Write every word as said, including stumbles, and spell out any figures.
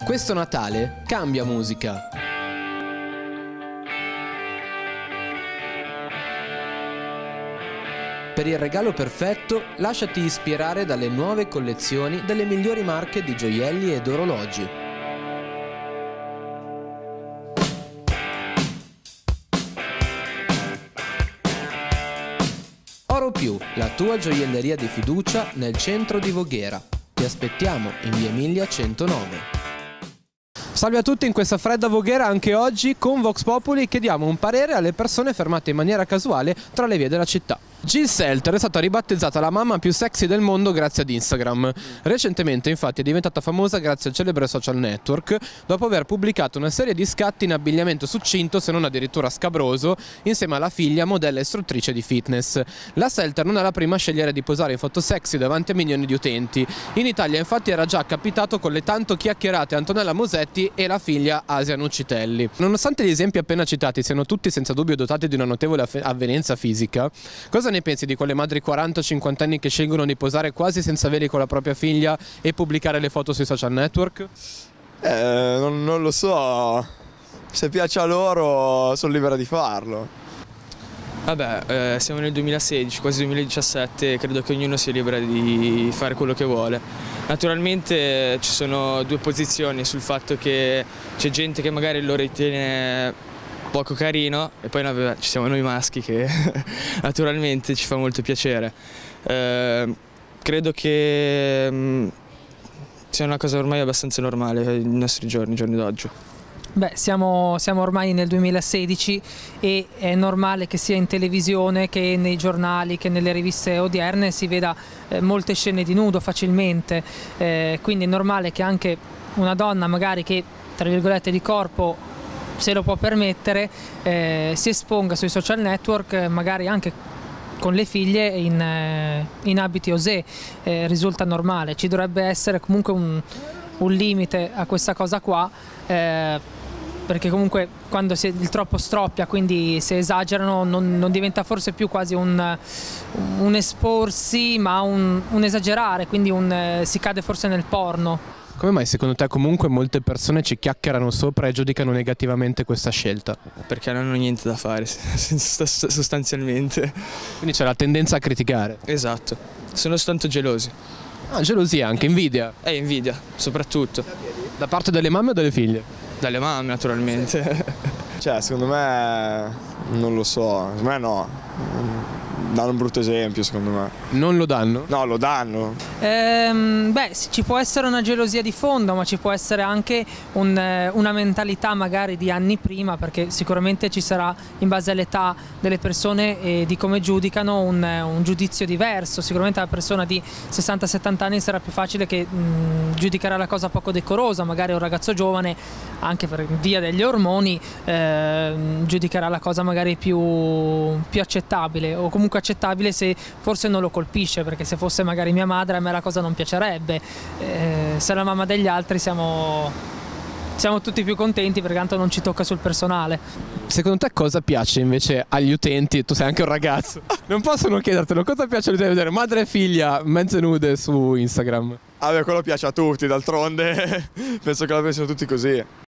Questo Natale cambia musica. Per il regalo perfetto, lasciati ispirare dalle nuove collezioni delle migliori marche di gioielli ed orologi. Oro Più, la tua gioielleria di fiducia nel centro di Voghera. Ti aspettiamo in via Emilia centonove. Salve a tutti, in questa fredda Voghera anche oggi con Vox Populi chiediamo un parere alle persone fermate in maniera casuale tra le vie della città. Jill Selter è stata ribattezzata la mamma più sexy del mondo grazie ad Instagram. Recentemente infatti è diventata famosa grazie al celebre social network dopo aver pubblicato una serie di scatti in abbigliamento succinto, se non addirittura scabroso, insieme alla figlia, modella istruttrice di fitness. La Selter non è la prima a scegliere di posare in foto sexy davanti a milioni di utenti. In Italia infatti era già capitato con le tanto chiacchierate Antonella Mosetti e la figlia Asia Nuccitelli. Nonostante gli esempi appena citati siano tutti senza dubbio dotati di una notevole avvenenza fisica, cosa ne pensi di quelle madri quaranta cinquanta anni che scelgono di posare quasi senza veli con la propria figlia e pubblicare le foto sui social network? Eh, non, non lo so, se piace a loro sono libera di farlo. Vabbè, eh, siamo nel duemilasedici, quasi duemiladiciassette, credo che ognuno sia libero di fare quello che vuole. Naturalmente ci sono due posizioni sul fatto che c'è gente che magari lo ritiene poco carino e poi vabbè, ci siamo noi maschi che naturalmente ci fa molto piacere. Eh, credo che mh, sia una cosa ormai abbastanza normale nei nostri giorni, giorni d'oggi. Beh, siamo, siamo ormai nel duemilasedici e è normale che sia in televisione, che nei giornali, che nelle riviste odierne si veda eh, molte scene di nudo facilmente, eh, quindi è normale che anche una donna magari che tra virgolette di corpo se lo può permettere, eh, si esponga sui social network, magari anche con le figlie in, eh, in abiti osè, eh, risulta normale. Ci dovrebbe essere comunque un, un limite a questa cosa qua, eh, perché comunque quando si, il troppo stroppia, quindi se esagerano non, non diventa forse più quasi un, un esporsi, ma un, un esagerare, quindi un, eh, si cade forse nel porno. Come mai secondo te comunque molte persone ci chiacchierano sopra e giudicano negativamente questa scelta? Perché non hanno niente da fare sostanzialmente. Quindi c'è la tendenza a criticare. Esatto, sono soltanto gelosi. Ah, gelosia anche, invidia? E invidia, soprattutto. Da parte delle mamme o delle figlie? Dalle mamme naturalmente. Cioè, secondo me, non lo so, secondo me no. Danno un brutto esempio, secondo me. Non lo danno? No, lo danno. Ehm, beh, ci può essere una gelosia di fondo, ma ci può essere anche un, eh, una mentalità magari di anni prima, perché sicuramente ci sarà, in base all'età delle persone e di come giudicano, un, un giudizio diverso. Sicuramente la persona di sessanta settanta anni sarà più facile che mh, giudicherà la cosa poco decorosa, magari un ragazzo giovane, anche per via degli ormoni, eh, giudicherà la cosa magari più, più accettabile, o comunque accettabile se forse non lo colpisce, perché se fosse magari mia madre a me la cosa non piacerebbe, eh, se è la mamma degli altri siamo, siamo tutti più contenti perché tanto non ci tocca sul personale. Secondo te cosa piace invece agli utenti? Tu sei anche un ragazzo, non possono chiedertelo, cosa piace agli utenti vedere madre e figlia mezze nude su Instagram? Ah beh, quello piace a tutti, d'altronde penso che la pensino tutti così.